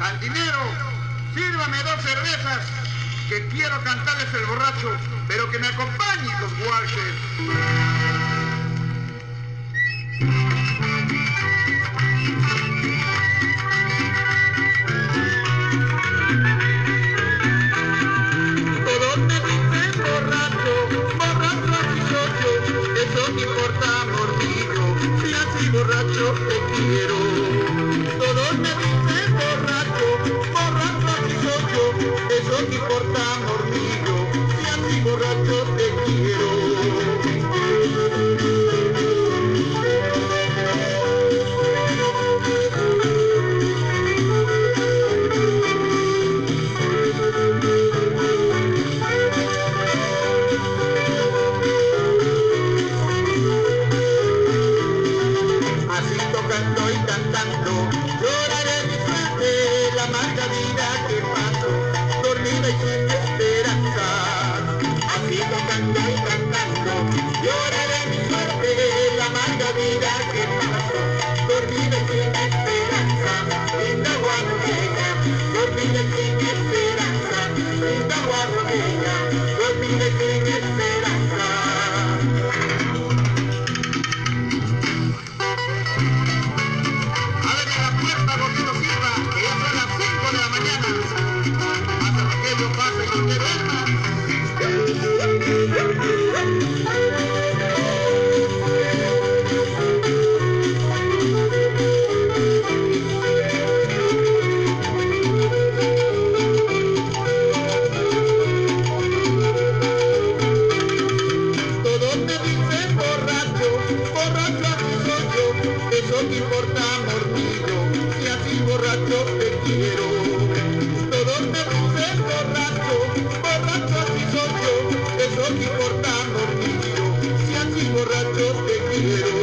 Cantinero, sírvame 2 cervezas, que quiero cantarles el borracho, pero que me acompañen los walkers. Todos me dicen borracho, borracho así soy yo, eso no importa, amor mío, si así borracho te quiero. Todos me dicen borracho, borracho así soy yo, eso no importa, amor mío, si así borracho te quiero. Así tocando y cantando, lloraré mi suerte, la amarga vida que paso, dormida y sin esperanza. Así tocando y cantando, lloraré mi suerte, la amarga vida que paso, dormida y sin esperanza. Linda guarroqueña, dormida y sin esperanza. Linda guarroqueña, dormida y sin esperanza. Todos me dicen borracho, borracho así soy yo, eso no importa, amor mío, si así borracho te quiero. Todos me dicen borracho, borracho así soy yo, eso no importa, amor mío, si así borracho te quiero.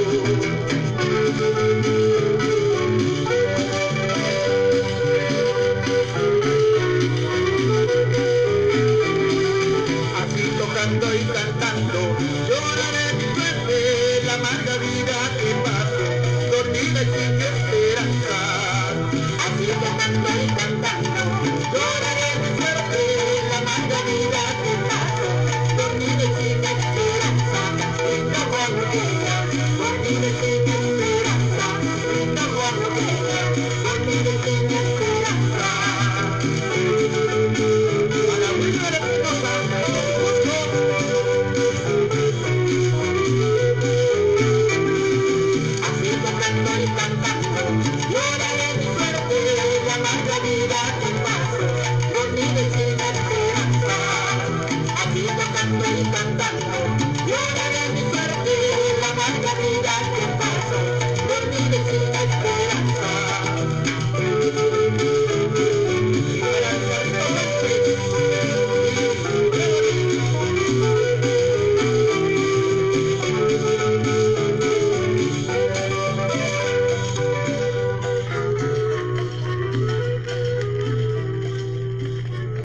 Así tocando y cantando, lloraré mi suerte, la amarga vida que paso, dormida y sin esperanza. Así tocando y cantando,